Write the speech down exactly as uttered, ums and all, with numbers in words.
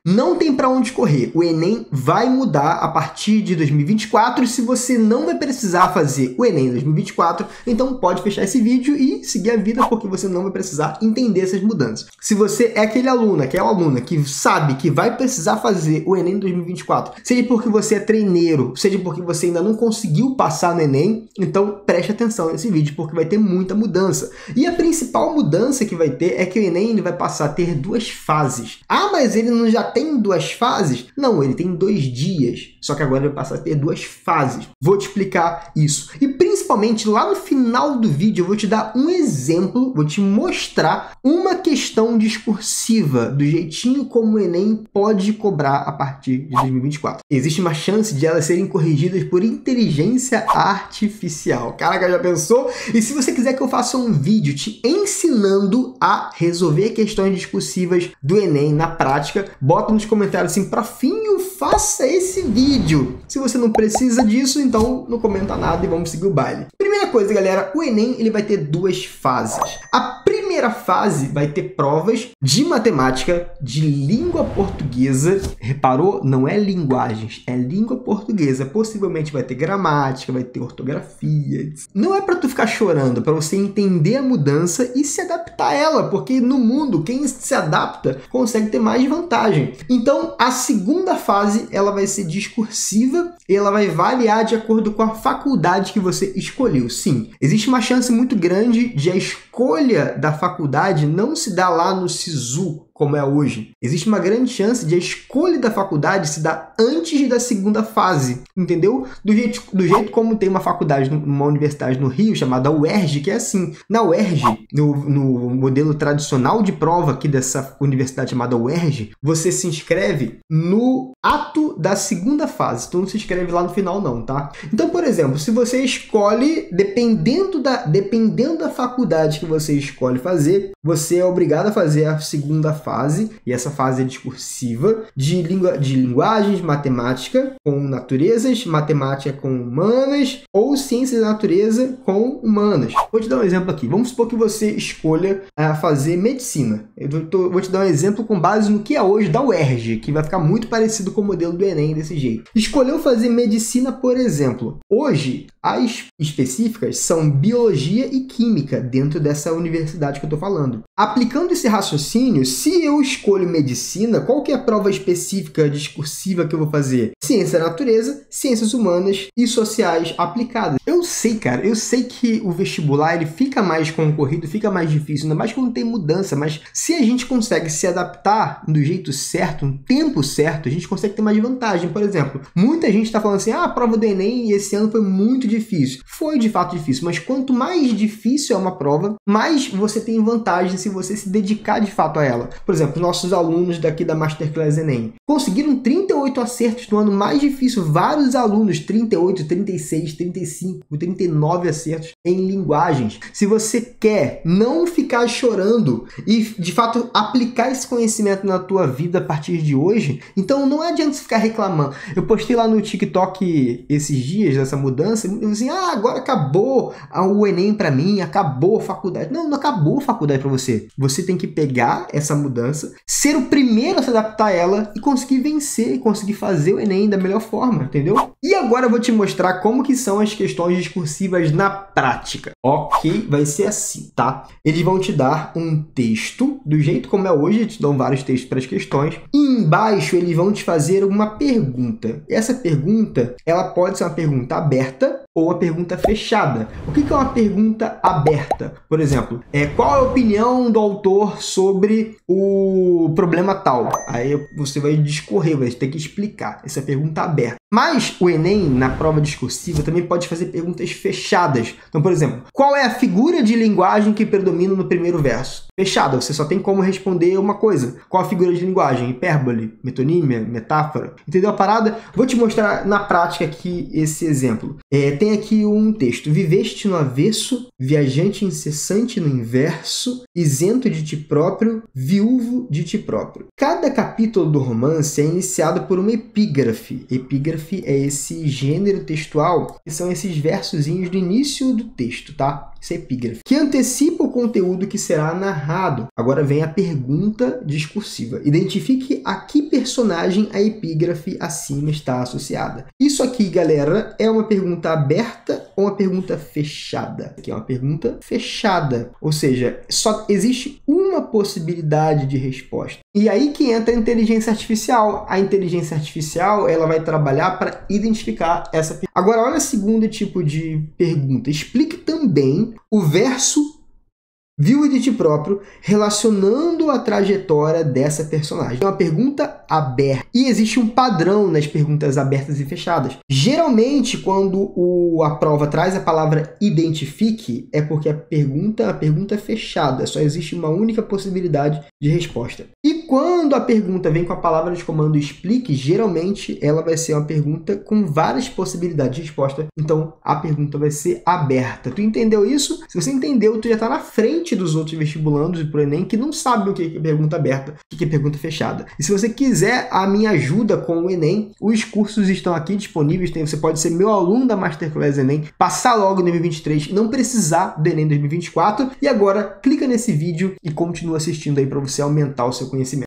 não tem para onde correr. O Enem vai mudar a partir de dois mil e vinte e quatro. E se você não vai precisar fazer o Enem dois mil e vinte e quatro, então pode fechar esse vídeo e seguir a vida, porque você não vai precisar entender essas mudanças. Se você é aquele aluno, aquela aluna que sabe que vai precisar fazer o Enem dois mil e vinte e quatro, seja porque você é treineiro, seja porque você ainda não conseguiu passar no Enem, então preste atenção nesse vídeo, porque vai ter muita mudança. E a principal mudança que vai ter é que o Enem ele vai passar a ter duas fases. Ah, mas ele não já tem duas fases? Não, ele tem dois dias. Só que agora ele vai passar a ter duas fases. Vou te explicar isso. E principalmente lá no final do vídeo eu vou te dar um exemplo, vou te mostrar uma questão discursiva do jeitinho como o Enem pode cobrar a partir de dois mil e vinte e quatro. Existe uma chance de elas serem corrigidas por inteligência artificial. Caraca, já pensou? E se você quiser que eu faça um vídeo te ensinando a resolver questões discursivas do Enem na prática, bota nos comentários assim, profinho, faça esse vídeo. Se você não precisa disso, então não comenta nada e vamos seguir o baile. Primeira coisa, galera, o Enem ele vai ter duas fases. A primeira fase vai ter provas de matemática, de língua portuguesa. Reparou? Não é linguagens, é língua portuguesa. Possivelmente vai ter gramática, vai ter ortografia. Não é para tu ficar chorando, é para você entender a mudança e se adaptar a ela, porque no mundo quem se adapta consegue ter mais vantagem. Então, a segunda fase ela vai ser discursiva e ela vai variar de acordo com a faculdade que você escolheu. Sim, existe uma chance muito grande de a escolha da faculdade não se dar lá no SISU, como é hoje. Existe uma grande chance de a escolha da faculdade se dar antes da segunda fase, entendeu? Do jeito, do jeito como tem uma faculdade, uma universidade no Rio, chamada U E R J, que é assim. Na U E R J, no, no modelo tradicional de prova aqui dessa universidade chamada U E R J, você se inscreve no ato da segunda fase. Tu não se inscreve lá no final não, tá? Então, por exemplo, se você escolhe, dependendo da, dependendo da faculdade que você escolhe fazer, você é obrigado a fazer a segunda fase. fase, e essa fase é discursiva, de, lingu de linguagens, matemática com naturezas, matemática com humanas, ou ciências da natureza com humanas. Vou te dar um exemplo aqui. Vamos supor que você escolha uh, fazer medicina. Eu tô, vou te dar um exemplo com base no que é hoje da U E R J, que vai ficar muito parecido com o modelo do Enem desse jeito. Escolheu fazer medicina, por exemplo. Hoje, as específicas são biologia e química dentro dessa universidade que eu estou falando. Aplicando esse raciocínio, se eu escolho medicina, qual que é a prova específica discursiva que eu vou fazer? Ciência da natureza, ciências humanas e sociais aplicadas. Eu sei, cara, eu sei que o vestibular ele fica mais concorrido, fica mais difícil, ainda mais quando tem mudança, mas se a gente consegue se adaptar do jeito certo, no tempo certo, a gente consegue ter mais vantagem. Por exemplo, muita gente está falando assim, ah, a prova do Enem esse ano foi muito difícil. Foi de fato difícil, mas quanto mais difícil é uma prova, mais você tem vantagem se você se dedicar de fato a ela. Por exemplo, nossos alunos daqui da Masterclass Enem conseguiram trinta e oito acertos no ano mais difícil. Vários alunos, trinta e oito, trinta e seis, trinta e cinco, trinta e nove acertos em linguagens. Se você quer não ficar chorando e, de fato, aplicar esse conhecimento na tua vida a partir de hoje, então não adianta ficar reclamando. Eu postei lá no TikTok esses dias dessa mudança, eu assim, ah, agora acabou o Enem para mim, acabou a faculdade. Não, não acabou a faculdade para você. Você tem que pegar essa mudança, ser o primeiro a se adaptar a ela e conseguir vencer, conseguir fazer o Enem da melhor forma, entendeu? E agora eu vou te mostrar como que são as questões discursivas na prática. Ok? Vai ser assim, tá? Eles vão te dar um texto, do jeito como é hoje, eles te dão vários textos para as questões, e embaixo eles vão te fazer uma pergunta. Essa pergunta, ela pode ser uma pergunta aberta ou uma pergunta fechada. O que é uma pergunta aberta? Por exemplo, é, qual é a opinião do autor sobre o problema tal? Aí você vai discorrer, vai ter que explicar. Essa é a pergunta aberta. Mas o Enem, na prova discursiva, também pode fazer perguntas fechadas. Então, por exemplo, qual é a figura de linguagem que predomina no primeiro verso? Fechada, você só tem como responder uma coisa. Qual a figura de linguagem? Hipérbole, metonímia, metáfora? Entendeu a parada? Vou te mostrar na prática aqui esse exemplo. É, tem aqui um texto. Viveste no avesso, viajante incessante no inverso, isento de ti próprio, viúvo de ti próprio. Cada capítulo do romance é iniciado por uma epígrafe. Epígrafe é esse gênero textual, que são esses versozinhos do início do texto, tá? Isso é epígrafe. Que antecipa o conteúdo que será narrado. Agora vem a pergunta discursiva. Identifique a que personagem a epígrafe acima está associada. Isso aqui, galera, é uma pergunta aberta ou uma pergunta fechada? Aqui é uma pergunta fechada. Ou seja, só existe uma possibilidade de resposta. E aí que entra a inteligência artificial. A inteligência artificial, ela vai trabalhar para identificar essa pergunta. Agora, olha o segundo tipo de pergunta. Explique também o verso viu de ti próprio, relacionando a trajetória dessa personagem. É uma pergunta aberta. E existe um padrão nas perguntas abertas e fechadas. Geralmente, quando o, a prova traz a palavra identifique, é porque a pergunta, a pergunta é fechada. Só existe uma única possibilidade de resposta. E quando a pergunta vem com a palavra de comando explique, geralmente ela vai ser uma pergunta com várias possibilidades de resposta. Então, a pergunta vai ser aberta. Tu entendeu isso? Se você entendeu, tu já está na frente dos outros vestibulandos e pro Enem que não sabem o que é pergunta aberta, o que é pergunta fechada. E se você quiser a minha ajuda com o Enem, os cursos estão aqui disponíveis. Você pode ser meu aluno da Masterclass Enem, passar logo em dois mil e vinte e três, não precisar do Enem dois mil e vinte e quatro. E agora, clica nesse vídeo e continua assistindo aí para você aumentar o seu conhecimento.